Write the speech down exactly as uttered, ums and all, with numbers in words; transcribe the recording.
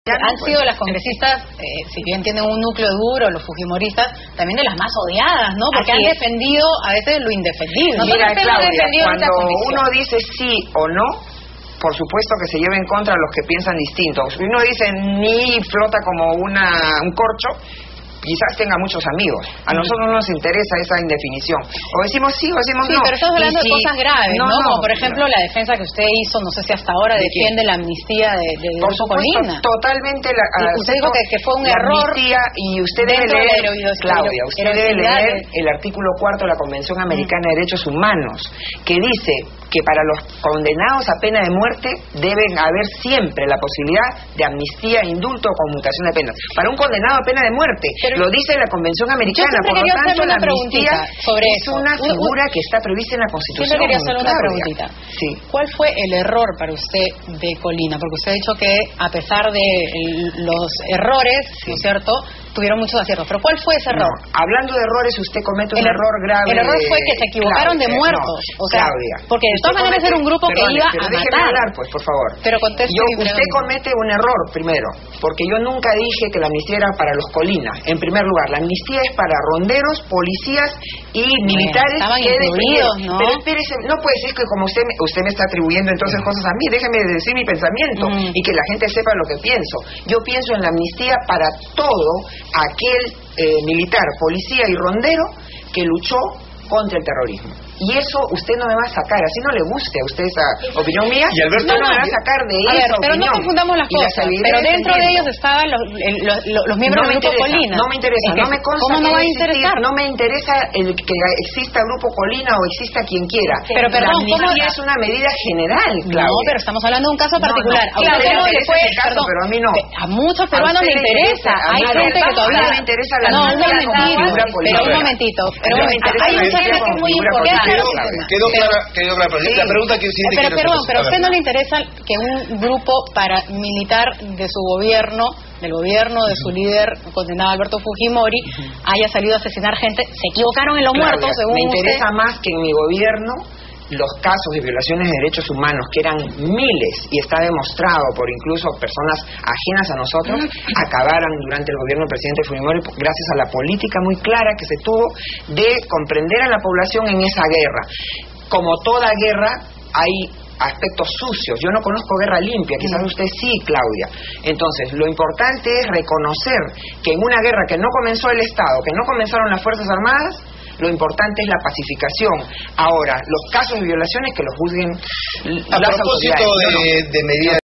Han sido las congresistas, eh, si bien tienen un núcleo duro, los fujimoristas, también de las más odiadas, ¿no? Porque Así han es. defendido a veces lo indefendible. Mira, Claudia, cuando uno dice sí o no, por supuesto que se lleva en contra a los que piensan distinto. Si uno dice ni flota como una un corcho, quizás tenga muchos amigos. A nosotros no nos interesa esa indefinición. O decimos sí o decimos sí, no. Sí, pero estamos hablando y de si... cosas graves, ¿no? No, no Como por ejemplo no. la defensa que usted hizo, no sé si hasta ahora ¿De defiende quién? la amnistía de, de, de Por supuesto, Colina. Totalmente. La, uh, usted dijo que, que fue un la error. Amnistía, y usted debe leer, Claudia, usted debe leer el artículo cuarto de la Convención Americana de Derechos Humanos, que dice que para los condenados a pena de muerte deben haber siempre la posibilidad de amnistía, indulto o conmutación de penas. Para un condenado a pena de muerte, pero, lo dice la Convención Americana, por lo tanto la amnistía sobre es eso. una figura que está prevista en la Constitución. Siempre quería hacer una preguntita. Sí. ¿Cuál fue el error para usted de Colina? Porque usted ha dicho que a pesar de el, los errores, sí. ¿no es cierto?, tuvieron muchos aciertos. ¿Pero cuál fue ese error? No, hablando de errores, usted comete un el, error grave. El error fue que se equivocaron Claudia, de muertos. No, o sea, Claudia, porque de todas maneras era un grupo perdone, que iba pero a déjeme matar. hablar, pues, por favor. Pero conteste. Yo, usted comete un error, primero, porque yo nunca dije que la amnistía era para los Colina. En primer lugar, la amnistía es para ronderos, policías y bueno, militares que defendieron. ¿No? Pero espérese, no puede ser que como usted, usted me está atribuyendo entonces mm. cosas a mí. Déjeme decir mi pensamiento mm. y que la gente sepa lo que pienso. Yo pienso en la amnistía para todo aquel Eh, militar, policía y rondero que luchó contra el terrorismo. Y eso usted no me va a sacar, así no le guste a usted esa opinión mía, y Alberto no, no no, me va a sacar de a esa ver, pero opinión. no confundamos las cosas, pero dentro de ellos estaban los, los, los, los miembros no del Grupo interesa, Colina. No me interesa, es que, no me consta ¿cómo no va a existir, interesar? No me interesa el que exista Grupo Colina o exista quien quiera. Pero perdón, la amnistía es una medida general, Claudia. No, pero estamos hablando de un caso particular. No, no, claro, a usted le fue, caso, perdón, pero a mí no. A muchos peruanos les interesa. Hay gente que todavía no me interesa la no, amnistía como figura política. Pero un momentito, pero hay un tema que es muy importante. Quedó clara, quedó clara. Sí. La pregunta que siente pero, que perdón, pero a usted no le interesa que un grupo paramilitar de su gobierno, del gobierno de su líder condenado Alberto Fujimori, uh-huh. haya salido a asesinar gente. Se equivocaron en los Claudia, muertos, según me interesa usted. más que en mi gobierno los casos de violaciones de derechos humanos, que eran miles, y está demostrado por incluso personas ajenas a nosotros, acabaran durante el gobierno del presidente Fujimori gracias a la política muy clara que se tuvo de comprender a la población en esa guerra. Como toda guerra, hay aspectos sucios. Yo no conozco guerra limpia, quizás usted sí, Claudia. Entonces, lo importante es reconocer que en una guerra que no comenzó el Estado, que no comenzaron las Fuerzas Armadas, lo importante es la pacificación. Ahora, los casos de violaciones que los juzguen a las propósito autoridades. de, de medidas